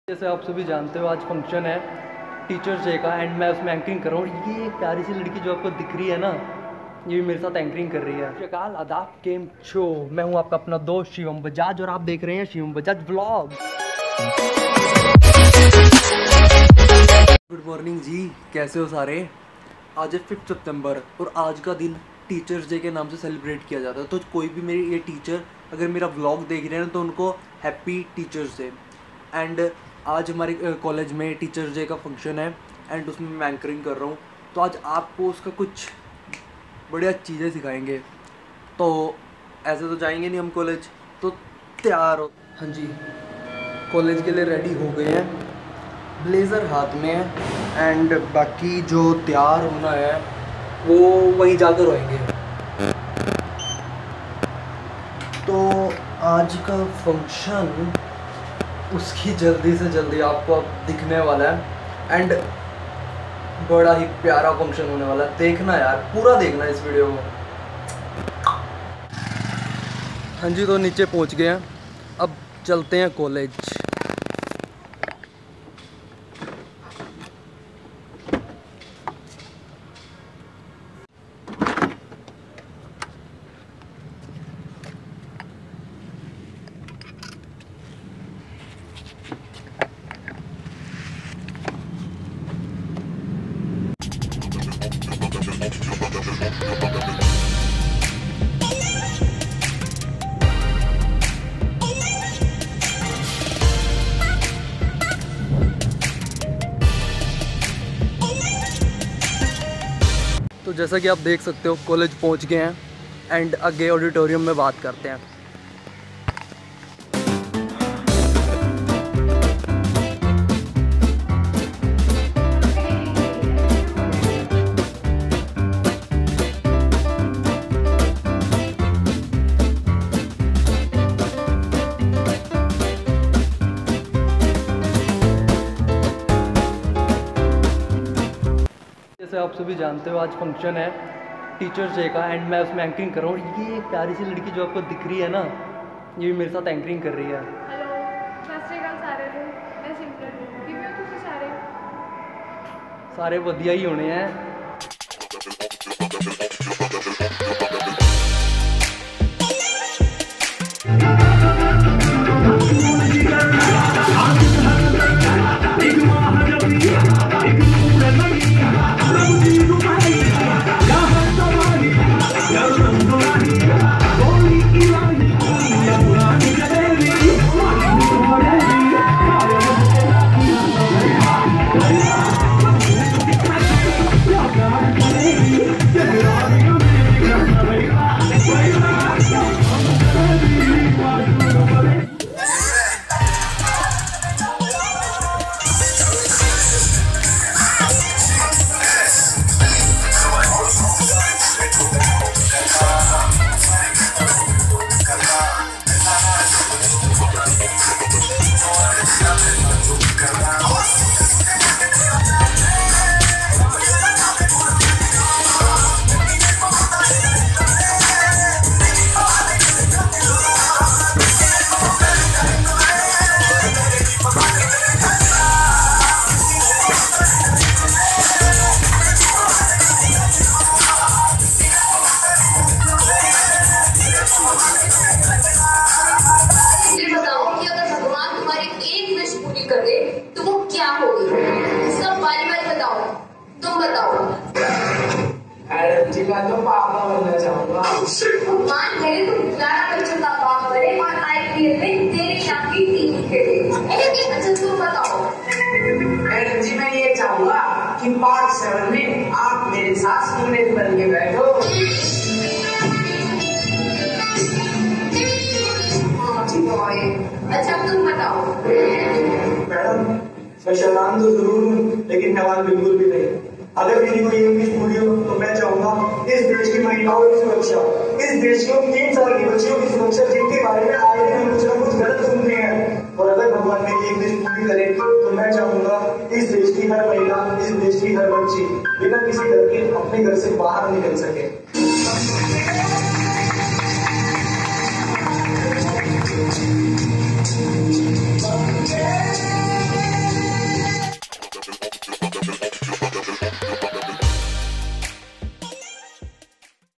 जैसे आप सभी जानते हो आज फंक्शन है टीचर्स डे का एंड मैं उसमें एंकरिंग कर रहा हूँ। ये एक प्यारी सी लड़की जो आपको दिख रही है ना, ये भी मेरे साथ एंकरिंग कर रही है। शकाल आदाब केम छो, मैं हूँ आपका अपना दोस्त शिवम बजाज और आप देख रहे हैं Shivam Bajaj vlog. Good morning जी, कैसे हो सारे। आज है 5 सितंबर और आज का दिन टीचर्स डे के नाम से सेलिब्रेट किया जाता है। तो कोई भी मेरे ये टीचर अगर मेरा व्लॉग देख रहे हैं तो उनको हैप्पी टीचर्स डे। एंड आज हमारे कॉलेज में टीचर्स डे का फंक्शन है एंड उसमें मैं एंकरिंग कर रहा हूँ। तो आज आपको उसका कुछ बढ़िया चीज़ें सिखाएंगे। तो ऐसे तो जाएंगे नहीं हम कॉलेज, तो तैयार हो। हाँ जी, कॉलेज के लिए रेडी हो गए हैं, ब्लेज़र हाथ में है एंड बाकी जो तैयार होना है वो वहीं जाकर होएंगे। तो आज का फंक्शन उसकी जल्दी से जल्दी आपको अब दिखने वाला है एंड बड़ा ही प्यारा फंक्शन होने वाला है। देखना यार, पूरा देखना इस वीडियो को। हाँ जी, तो नीचे पहुंच गए हैं, अब चलते हैं कॉलेज। तो जैसा कि आप देख सकते हो कॉलेज पहुंच गए हैं एंड आगे ऑडिटोरियम में बात करते हैं। जैसे आप सभी जानते हो आज फंक्शन है टीचर्स डे का एंड मैं उसमें एंकरिंग कर रहा हूँ। ये एक प्यारी सी लड़की जो आपको दिख रही है ना, ये भी मेरे साथ एंकरिंग कर रही है। हेलो, सत श्री अकाल सारे ਨੂੰ। मैं सिमरन हूँ। किਵੇਂ हो ਤੁਸੀਂ ਸਾਰੇ? सारे वधिया ही होने हैं। तो वो क्या होगी? सब बारी बारी बताओ, तुम बताओ। मैडम जी, मैं तो पापा बनना चाहूंगा। भगवान करे तुम 11 बच्चों का बाप बने और आईपीएल में तेरे नाम की टीम खेले। अच्छा तुम बताओ। मैडम जी, मैं ये चाहूंगा कि पार्ट 7 में आप मेरे साथ स्टूडेंट बन के बैठो। हाँ ठीक है। अच्छा तुम बताओ। मैडम, मैं शैतान तो जरूर हूँ लेकिन हैवान बिल्कुल भी नहीं। अगर मेरी कोई इंग्लिश पूरी हो तो मैं चाहूंगा इस देश की महिलाओं की सुरक्षा, इस देश की 3 साल की बच्चियों की सुरक्षा जिनके बारे में आए दिन हम कुछ ना कुछ गलत सुनते हैं। और अगर भगवान मेरी इंग्लिश पूरी करे तो मैं चाहूंगा इस देश की हर महिला, इस देश की हर बच्ची बिना किसी डर के अपने घर से बाहर निकल सके। Yeah.